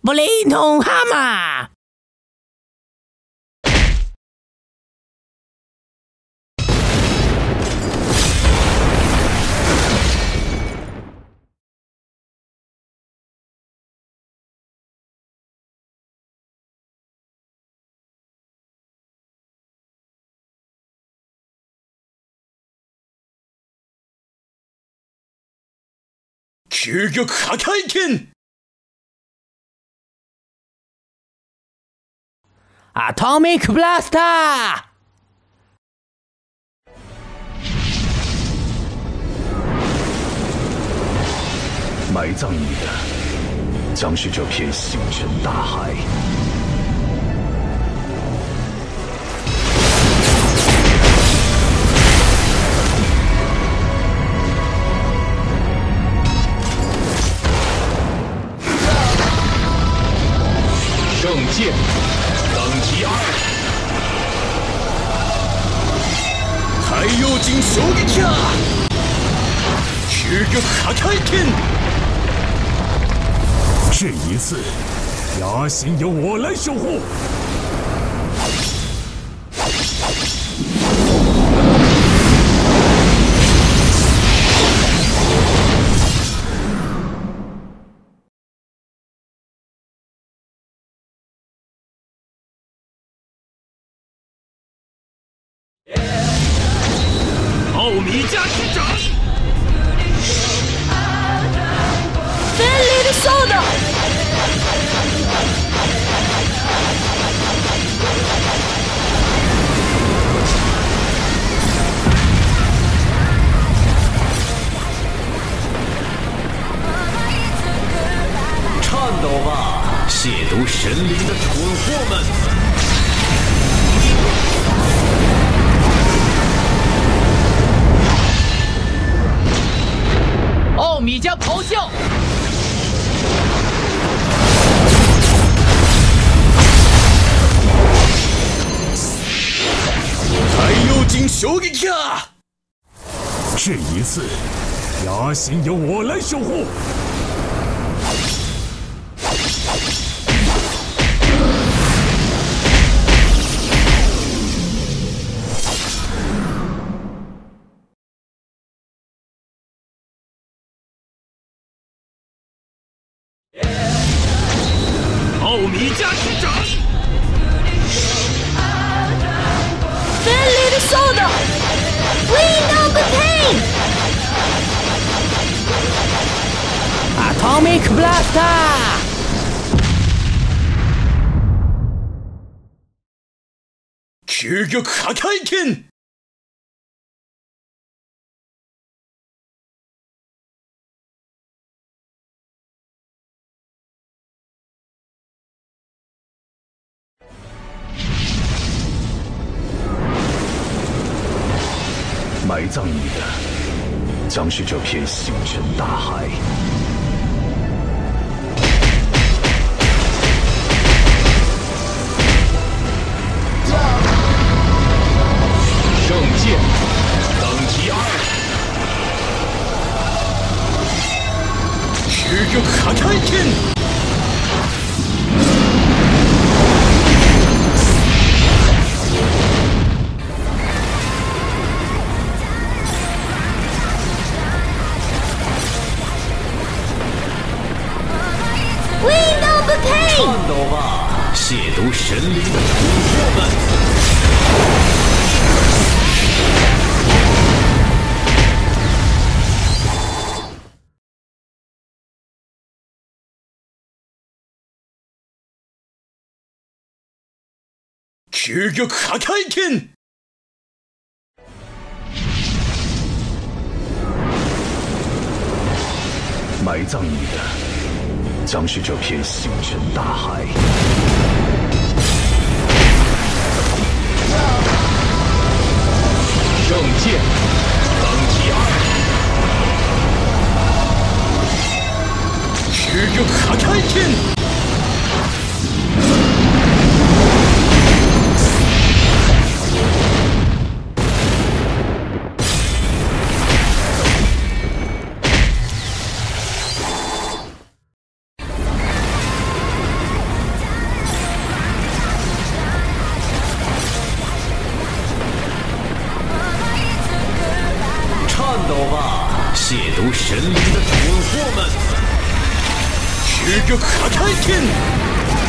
布雷诺哈马。 究極破壊剣 Atomic Blaster！ 埋葬你的将是这片星辰大海。 圣剑等级2， 太陽神衝撃や究極破壊剣。 这一次，雅辛由我来守护。 奥米加之掌 Felipe Soda！ 颤抖吧，亵渎神灵的蠢货们！ 奥米加咆哮！ 太陽神衝撃や这一次，雅辛由我来守护。 奥米加之掌 Felipe Soda！ Wind of Pain！ Atomic Blaster！ 究極破壊剣埋葬你的将是这片星辰大海。圣剑等级2， 究極破壊剣 Wind of Pain！ 颤抖吧，亵渎神灵的蠢货们！ 究極破壊剣埋葬你的将是这片星辰大海。圣剑等级2， 究極破壊剣圣亵渎神灵的蠢货们！ 巨極破壊剣